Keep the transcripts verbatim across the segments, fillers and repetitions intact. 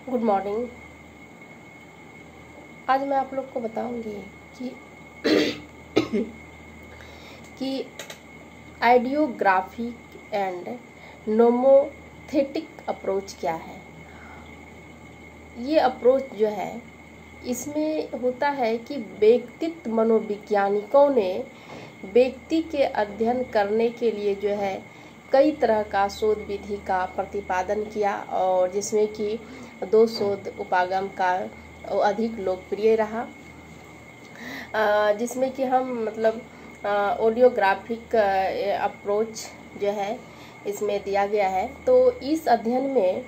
Good morning. आज मैं आप लोग को बताऊंगी कि कि आइडियोग्राफिक एंड नोमोथेटिक अप्रोच क्या है। ये अप्रोच जो है इसमें होता है कि व्यक्तित्व मनोवैज्ञानिकों ने व्यक्ति के अध्ययन करने के लिए जो है कई तरह का शोध विधि का प्रतिपादन किया, और जिसमें कि दो शोध उपागम का अधिक लोकप्रिय रहा, जिसमें कि हम मतलब ऑडियोग्राफिक अप्रोच जो है इसमें दिया गया है। तो इस अध्ययन में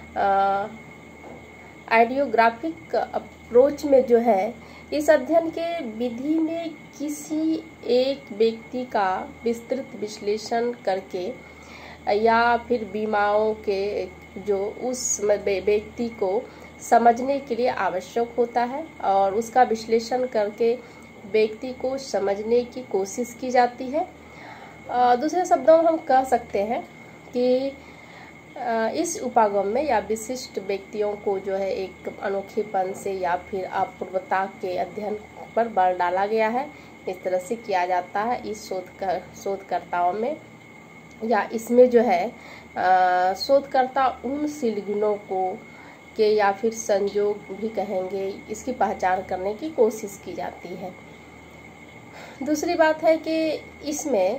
आइडियोग्राफिक अप्रोच में जो है इस अध्ययन के विधि में किसी एक व्यक्ति का विस्तृत विश्लेषण करके या फिर बीमारों के जो उस व्यक्ति को समझने के लिए आवश्यक होता है, और उसका विश्लेषण करके व्यक्ति को समझने की कोशिश की जाती है। दूसरे शब्दों में हम कह सकते हैं कि इस उपागम में या विशिष्ट व्यक्तियों को जो है एक अनोखेपन से या फिर अपूर्वता के अध्ययन पर बल डाला गया है। इस तरह से किया जाता है इस शोध कर शोधकर्ताओं में, या इसमें जो है शोधकर्ता उन सिलगुणों को के या फिर संयोग भी कहेंगे, इसकी पहचान करने की कोशिश की जाती है। दूसरी बात है कि इसमें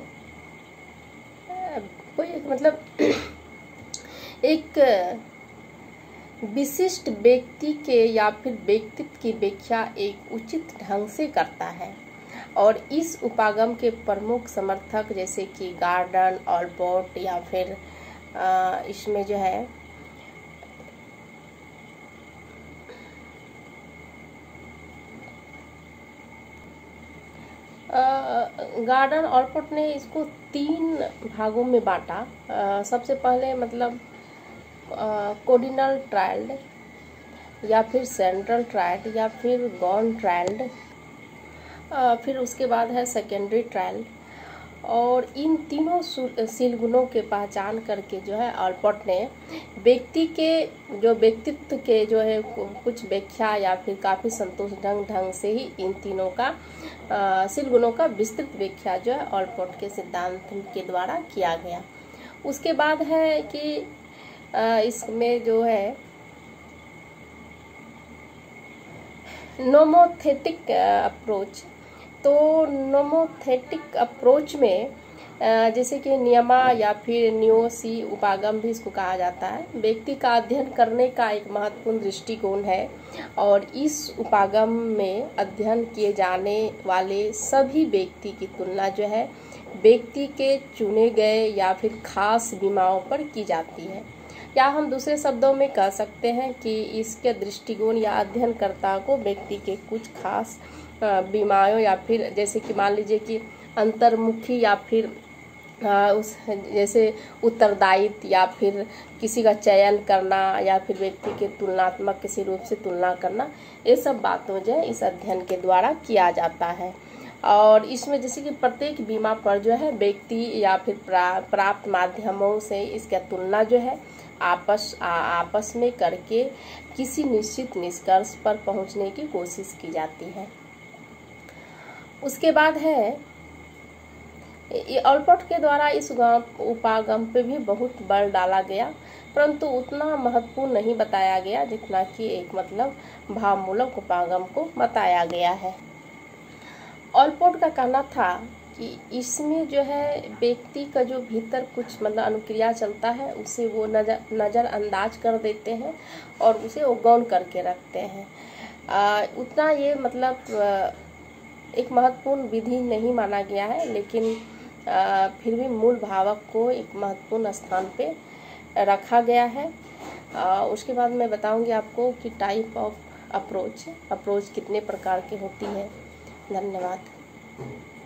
कोई मतलब एक विशिष्ट व्यक्ति के या फिर व्यक्तित्व की व्याख्या एक उचित ढंग से करता है, और इस उपागम के प्रमुख समर्थक जैसे कि गार्डन, ऑलपोर्ट या फिर आ, इसमें जो है गार्डन ऑलपोर्ट ने इसको तीन भागों में बांटा। सबसे पहले मतलब कोर्डिनल ट्रायल्ड या फिर सेंट्रल ट्रायल्ड या फिर गॉन ट्रायल्ड, फिर उसके बाद है सेकेंडरी ट्रायल। और इन तीनों सिलगुणों के पहचान करके जो है ऑलपोर्ट ने व्यक्ति के जो व्यक्तित्व के जो है कुछ व्याख्या या फिर काफ़ी संतोषजनक ढंग से ही इन तीनों का सिलगुणों का विस्तृत व्याख्या जो है ऑलपोर्ट के सिद्धांत के द्वारा किया गया। उसके बाद है कि इसमें जो है नोमोथेटिक अप्रोच। तो नोमोथेटिक अप्रोच में जैसे कि नियमा या फिर न्योसी उपागम भी इसको कहा जाता है, व्यक्ति का अध्ययन करने का एक महत्वपूर्ण दृष्टिकोण है, और इस उपागम में अध्ययन किए जाने वाले सभी व्यक्ति की तुलना जो है व्यक्ति के चुने गए या फिर खास बीमाओं पर की जाती है। या हम दूसरे शब्दों में कह सकते हैं कि इसके दृष्टिकोण या अध्ययनकर्ता को व्यक्ति के कुछ खास बीमारियों या फिर जैसे कि मान लीजिए कि अंतर्मुखी या फिर उस जैसे उत्तरदायित्व या फिर किसी का चयन करना या फिर व्यक्ति के तुलनात्मक किसी रूप से तुलना करना, ये सब बातों जो है इस अध्ययन के द्वारा किया जाता है। और इसमें जैसे कि प्रत्येक बीमा पर जो है व्यक्ति या फिर प्रा, प्राप्त माध्यमों से इसका तुलना जो है आपस आ, आपस में करके किसी निश्चित निष्कर्ष पर पहुंचने की कोशिश की जाती है। उसके बाद है ऑलपोर्ट के द्वारा इस उपागम पे भी बहुत बल डाला गया, परंतु उतना महत्वपूर्ण नहीं बताया गया जितना कि एक मतलब भावमूलक उपागम को बताया गया है। ऑलपोर्ट का कहना था कि इसमें जो है व्यक्ति का जो भीतर कुछ मतलब अनुक्रिया चलता है उसे वो नजर नज़रअंदाज कर देते हैं और उसे वो गौण करके रखते हैं। आ, उतना ये मतलब एक महत्वपूर्ण विधि नहीं माना गया है, लेकिन आ, फिर भी मूल भावक को एक महत्वपूर्ण स्थान पे रखा गया है। आ, उसके बाद मैं बताऊंगी आपको कि टाइप ऑफ अप्रोच अप्रोच कितने प्रकार की होती है। धन्यवाद।